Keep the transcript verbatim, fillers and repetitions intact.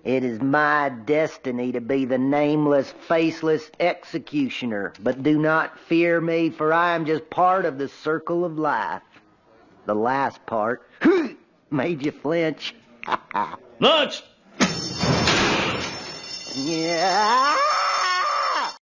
It is my destiny to be the nameless, faceless executioner, but do not fear me, for I am just part of the circle of life. The last part made you flinch. Lunch! Yeah.